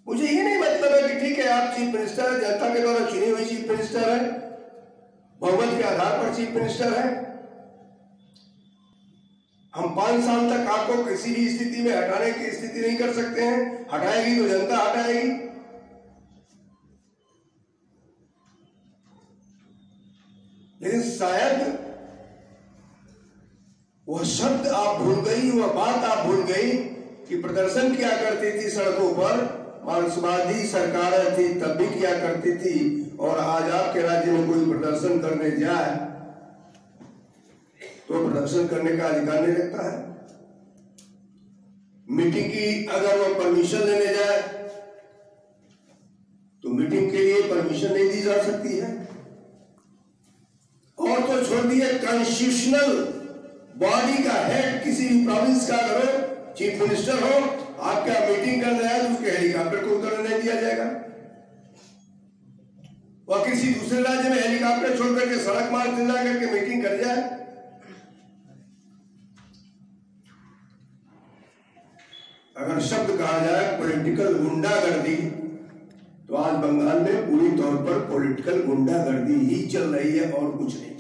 मुझे ये नहीं मतलब है कि ठीक है आप चीफ मिनिस्टर है, जनता के द्वारा चुनी हुई चीफ मिनिस्टर है, बहुमत के आधार पर चीफ मिनिस्टर है, हम 5 साल तक आपको किसी भी स्थिति में हटाने की स्थिति नहीं कर सकते हैं। हटाएगी तो जनता हटाएगी। लेकिन शायद वह शब्द आप भूल गई, वह बात आप भूल गई कि प्रदर्शन किया करती थी सड़कों पर, मार्क्सवादी सरकारें थी तब भी किया करती थी, और आज आपके राज्य में कोई प्रदर्शन करने जाए तो प्रदर्शन करने का अधिकार नहीं रखता है। मीटिंग की अगर वो परमिशन लेने जाए तो मीटिंग के लिए परमिशन नहीं दी जा सकती है। और तो छोड़ दिए, कॉन्स्टिट्यूशनल बॉडी का हेड किसी भी प्रोविंस का अगर चीफ मिनिस्टर हो, आपका मीटिंग करने आए तो उसके हेलीकॉप्टर को उतरने नहीं दिया जाएगा, और किसी दूसरे राज्य में हेलीकॉप्टर छोड़ करके सड़क मार्ग से जा करके मीटिंग कर जाए। अगर शब्द कहा जाए पॉलिटिकल गुंडागर्दी, तो आज बंगाल में पूरी तौर पर पॉलिटिकल गुंडागर्दी ही चल रही है और कुछ नहीं।